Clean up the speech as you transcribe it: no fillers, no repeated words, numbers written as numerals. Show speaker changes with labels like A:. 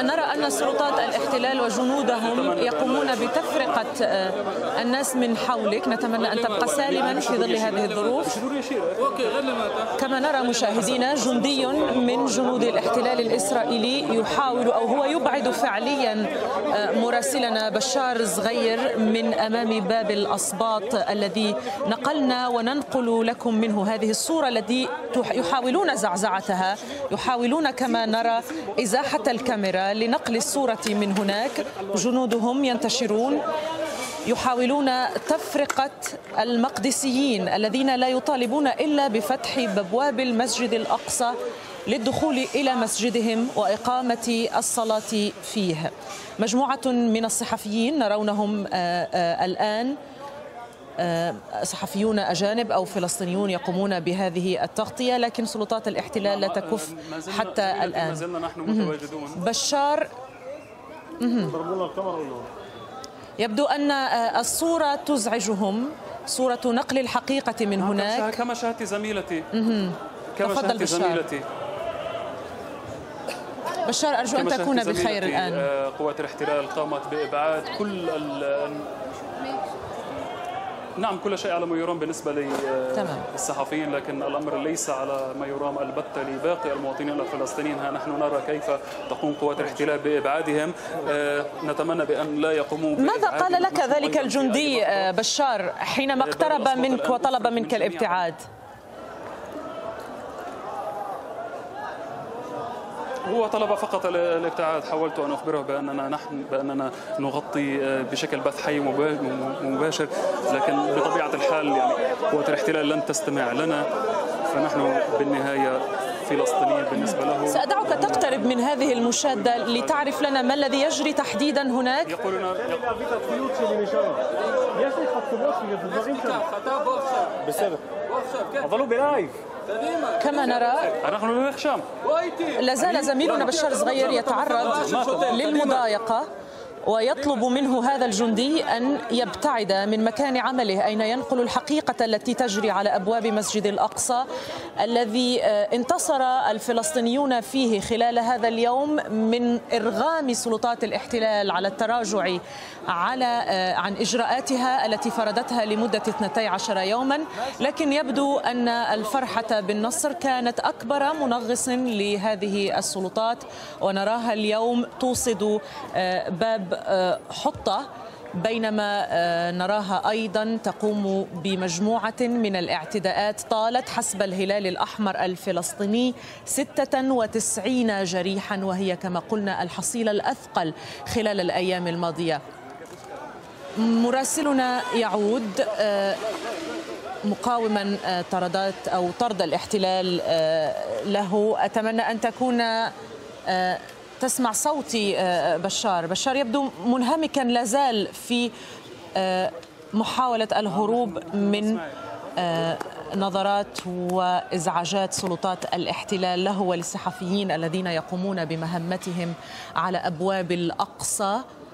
A: نرى أن سلطات الاحتلال وجنودهم يقومون بتفرقة الناس من حولك. نتمنى أن تبقى سالما في ظل هذه الظروف. كما نرى مشاهدينا جندي من جنود الاحتلال الإسرائيلي يحاول أو هو يبعد فعليا مراسلنا بشار صغير من أمام باب الأسباط الذي نقلنا وننقل لكم منه هذه الصورة التي يحاولون زعزعتها، يحاولون كما نرى إزاحة الكاميرا لنقل الصورة من هناك. جنودهم ينتشرون يحاولون تفرقة المقدسيين الذين لا يطالبون إلا بفتح أبواب المسجد الأقصى للدخول إلى مسجدهم وإقامة الصلاة فيه. مجموعة من الصحفيين نرونهم الآن، صحفيون أجانب أو فلسطينيون يقومون بهذه التغطية، لكن سلطات الاحتلال لا تكف حتى الآن.
B: ما زلنا نحن متواجدون.
A: بشار، يبدو أن الصورة تزعجهم، صورة نقل الحقيقة من هناك.
B: كما شاهدت زميلتي.
A: تفضل بشار. بشار، أرجو أن تكون بخير الآن.
B: قوات الاحتلال قامت بإبعاد كل شيء على ما يرام بالنسبة للصحفيين، لكن الأمر ليس على ما يرام البتة لباقي المواطنين الفلسطينيين. ها نحن نرى كيف تقوم قوات الاحتلال بإبعادهم. نتمنى بأن لا يقوموا.
A: ماذا قال لك ذلك الجندي بشار حينما اقترب منك وطلب منك الابتعاد؟
B: هو طلب فقط الابتعاد. حاولت أن أخبره بأننا نغطي بشكل بث حي مباشر، لكن بطبيعة الحال يعني قوات الاحتلال لن تستمع لنا، فنحن بالنهاية فلسطينيين بالنسبة له.
A: سأدعك تقترب من هذه المشاهدة لتعرف لنا ما الذي يجري تحديدا هناك.
B: يقولون
A: كما نرى لازال زميلنا بشار صغير يتعرض للمضايقة ويطلب منه هذا الجندي أن يبتعد من مكان عمله أين ينقل الحقيقة التي تجري على أبواب مسجد الأقصى الذي انتصر الفلسطينيون فيه خلال هذا اليوم من إرغام سلطات الاحتلال على التراجع عن إجراءاتها التي فرضتها لمدة 12 يوما. لكن يبدو أن الفرحة بالنصر كانت أكبر منغص لهذه السلطات، ونراها اليوم توصد باب حطة، بينما نراها أيضا تقوم بمجموعة من الاعتداءات طالت حسب الهلال الأحمر الفلسطيني 96 جريحا، وهي كما قلنا الحصيلة الأثقل خلال الأيام الماضية. مراسلنا يعود مقاوما طردات أو طرد الاحتلال له. أتمنى أن تكون تسمع صوتي بشار. بشار يبدو منهمكا لازال في محاولة الهروب من نظرات وإزعاجات سلطات الاحتلال له وللصحفيين الذين يقومون بمهمتهم على أبواب الأقصى.